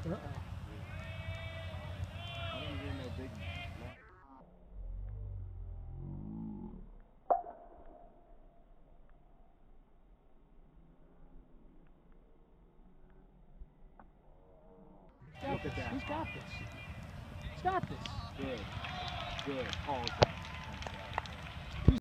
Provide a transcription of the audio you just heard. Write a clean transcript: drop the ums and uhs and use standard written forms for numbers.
I don't hear no big. Look at that. He's got this. He's got this. Good. Good. Pause.